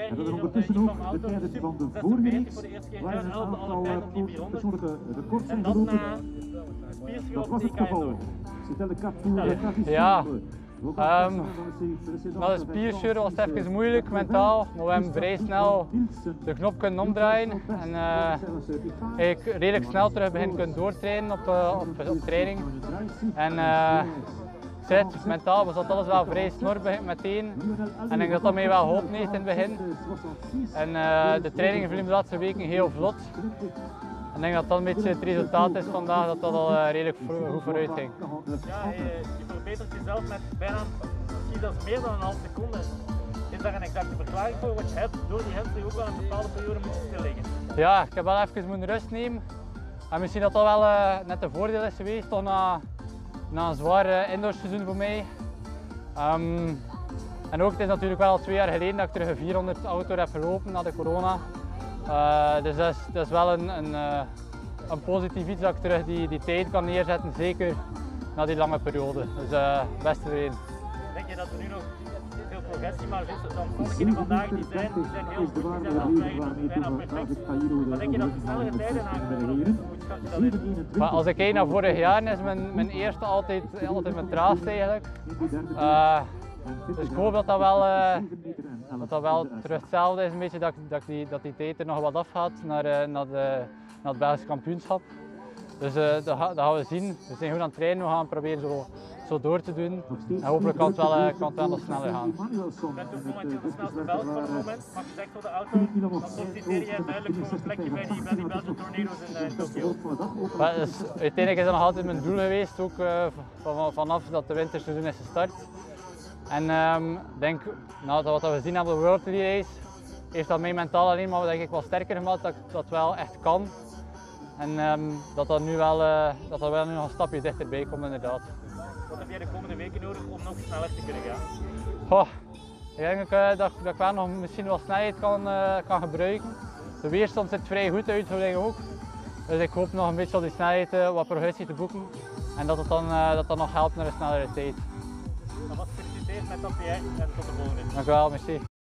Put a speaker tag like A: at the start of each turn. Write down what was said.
A: En dat er ondertussen ook de tijden van de vorige reeks, waar een aantal persoonlijke records zijn gelopen. Dat was het geval.
B: Ja, na de spierschuur was het even moeilijk mentaal, maar we hebben vrij snel de knop kunnen omdraaien en eigenlijk redelijk snel terug beginnen kunnen doortrainen op training. En mentaal was dat alles wel vrij snor meteen en ik denk dat dat mij wel geholpen heeft in het begin. En de trainingen verliepen de laatste weken heel vlot. Ik denk dat dat een beetje het resultaat is vandaag, dat dat al redelijk goed vooruit ging.
C: Ja, je verbetert jezelf met bijna misschien zelfs meer dan een half seconde. Is daar een exacte verklaring voor? Want je hebt door die hamstring ook wel een bepaalde periode moeten stilliggen.
B: Ja, ik heb wel even moeten rust nemen. En misschien dat dat wel net een voordeel is geweest, toch na een zwaar indoorseizoen voor mij. En ook, het is natuurlijk wel al 2 jaar geleden dat ik terug een 400 outdoor heb gelopen na de corona. Dus dat is wel een positief iets dat ik terug die tijd kan neerzetten, zeker na die lange periode. Dus best tevreden.
C: Denk je dat er nu nog veel progressie maar is? De omstandigheden vandaag die zijn heel goed, die zijn bijna perfect. Maar denk je dat de snellere tijden aankomen? Hoe schat je dat in?
B: Maar als ik kijk naar vorig jaar, is mijn eerste altijd mijn traagste eigenlijk. Dus ik hoop dat dat wel terug hetzelfde is, een beetje, dat die tijd er nog wat afgaat naar het Belgisch kampioenschap. Dus dat gaan we zien. We zijn goed aan het trainen, we gaan proberen zo door te doen. En hopelijk kan het wel nog sneller gaan.
C: Je bent ook momenteel de snelste Belg voor het moment, maar je zegt voor de auto, dan solliciteer je duidelijk voor een plekje bij die Belgische tornado's in Tokio.
B: Dus, uiteindelijk is dat nog altijd mijn doel geweest, ook vanaf dat de winterseizoen is gestart. En ik denk, na wat we gezien hebben op de World Rally Race, heeft dat mij mentaal alleen maar denk ik wel sterker gemaakt dat ik dat wel echt kan. En dat nu wel nog een stapje dichterbij komt inderdaad.
C: Wat heb jij de komende weken nodig om nog sneller te kunnen gaan?
B: Goh, ik denk dat ik wel nog misschien wel snelheid kan gebruiken. De weerstand zit vrij goed, de uitvoering ook. Dus ik hoop nog een beetje op die snelheid wat progressie te boeken. En dat dat nog helpt naar een snellere tijd.
C: Dan was gefeliciteerd met dat PR en tot de volgende.
B: Dank u wel, merci.